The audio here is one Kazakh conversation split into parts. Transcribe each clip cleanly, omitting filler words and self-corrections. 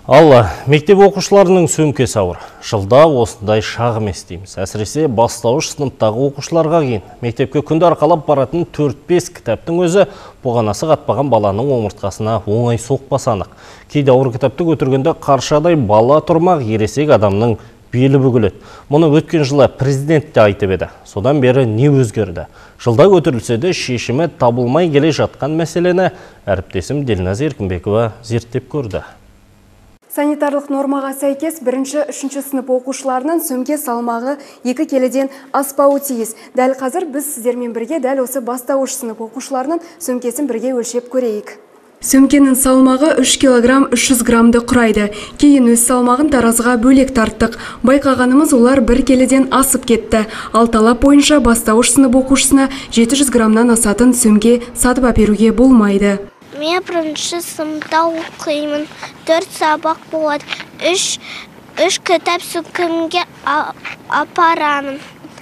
Алла, мектеп оқушыларының сөмкесі ауыр. Жылда осындай шағым естейміз. Әсіресе бастауыш сыныптағы оқушыларға кейін. Мектепке күнді арқалап баратын 4-5 кітаптың өзі бұғанасы қатпаған баланың омыртқасына оңай соқпасы анық. Кейде ауыр кітапты көтергенде қаршадай бала тұрмақ ересек адамның белі бүгіледі. Мұны өткен жылы президент те айтып еді. Содан бері не өзгерді? Жылда көтерілсе де шешімі табылмай келе жатқан мәселені әріптесім Дильназ Еркінбекова зерттеп көрді. Санитарлық нормаға сәйкес 1-3 сынып оқушыларының сөмке салмағы 2 келіден аспауы тиіс. Дәл қазір біз сіздермен бірге дәл осы бастауыш сынып оқушыларының сөмкесін бірге өлшеп көрейік. Сөмкенің салмағы 3 килограмм 300 граммды құрайды. Кейін өз салмағын таразыға бөлек тарттық. Байқағанымыз олар 1 келіден асып кетті. Ал талап бойынша бастауыш сынып оқушысына 700 граммнан асатын сөмке сатып әперуге болмайды. Мен бірінші сыныпта оқимын. 4 сабақ болады. 3 кітап сөмкемге апарамын.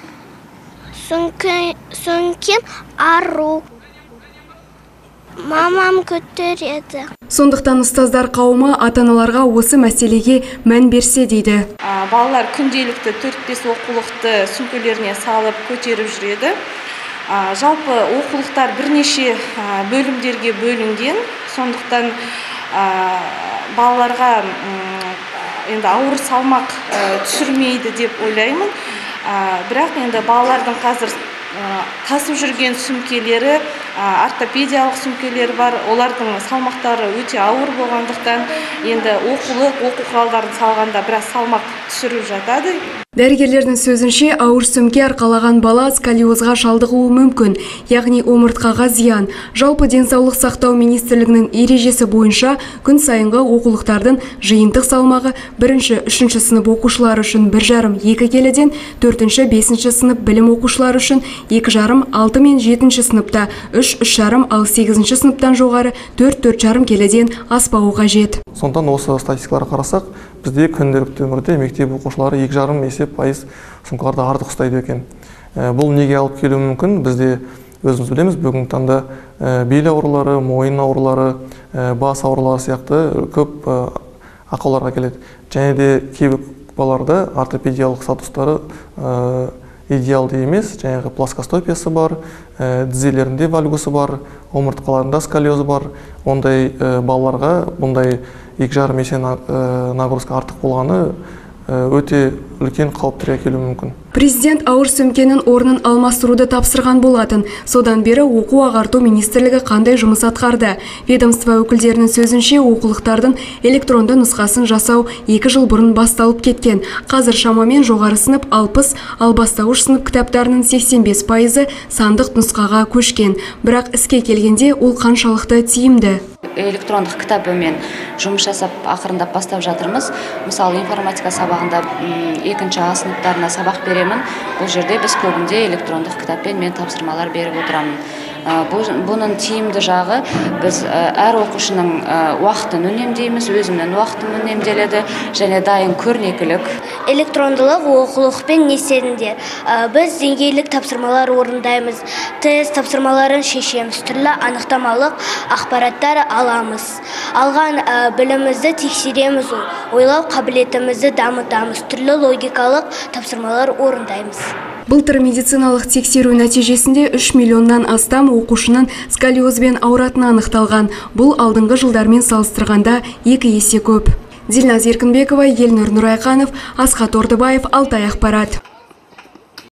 Сөмкем ару. Мамам көтереді. Сондықтан ұстаздар қауымы ата-аналарға осы мәселеге мән берсе дейді. Балалар күнделікті 4-5 оқулықты сөмкелеріне салып көтеріп жүреді. Жалпы оқулықтар бірнеше бөлімдерге бөлінген. Сондықтан балаларға енді ауыр салмақ түсірмейді деп ойлаймын. Бірақ енді балалардың қазір тасып жүрген сөмкелері, ортопедиялық сөмкелері бар. Олардың салмақтары өте ауыр болғандықтан енді оқу құралдарын салғанда біраз салмақ түсіріп жатады. Дәрігерлердің сөзінше, ауыр сөмке арқалаған бала сколиозға шалдығуы мүмкін, яғни омыртқаға зиян. Жалпы денсаулық сақтау министрлігінің ережесі бойынша күн сайынғы оқулықтардың жиынтық салмағы 1-3 сынып оқушылары үшін 1,5-2 келіден, 4-5 сынып білім оқушылары үшін 2,5-6 мен 7 сыныпта 3-3,5, ал 8 сыныптан жоғары 4-4,5 келіден аспауы қажет. Сондықтан осы статистикаларға қарасақ, бізде күнделікті өмірде мектеп оқушылары 2,5-5 сумкаларды артық ұстайды екен. Бұл неге алып келуі мүмкін? Бізде өзіміз білеміз, бүгінгі таңда бел аурулары, мойын аурулары, бас аурулары сияқты көп ақауларға келеді. Және де кейбір балаларда ортопедиялық статустары идеалды емес, жаңағы плоскостопиясы бар, тізелерінде вальгусы бар, омыртқаларында сколиозы бар. Ондай балаларға бұндай 2,5 есе нагрузка артық болғаны өте үлкен қауіптерге келуі мүмкін. Президент ауыр сөмкенің орнын алмастыруды тапсырған болатын. Содан бері оқу ағарту министрлігі қандай жұмыс атқарды? Ведомство өкілдерінің сөзінше, оқулықтардың электронды нұсқасын жасау 2 жыл бұрын басталып кеткен. Қазір шамамен жоғары сынып 60, ал бастауыш сынып кітаптарының 85% сандық нұсқаға көшкен. Бірақ іске келгенде ол қаншалықты тиімді? Электрондық кітабымен жұмыс жасап ақырындап бастап жатырмыз. Мысалы, информатика сабағында 2-ші А сыныптарына сабақ беремін. Бұл жерде біз көбінде электрондық кітаппен мен тапсырмалар беріп отырамын. Бұның тиімді жағы, біз әр оқушының уақытын үнемдейміз, өзімнің уақытым үнемделеді, және дайын көрнекілік. Электрондылық оқулықпен не істедіңдер? Біз деңгейлік тапсырмалар орындаймыз, тест тапсырмаларын шешеміз, түрлі анықтамалық ақпараттар аламыз. Алған білімізді тексереміз, ойлау қабілетімізді дамытамыз, түрлі логикалық тапсырмалар орындаймыз. Былтыр медициналық тексеру нәтижесінде 3 миллионнан астам оқушының сколиозбен ауыратыны анықталған. Бұл алдыңғы жылдармен салыстырғанда 2 есе көп. Дильназ Еркінбекова, Елнұр Нұрайқанов, Асхат Ордыбаев, Алтай ақпарат.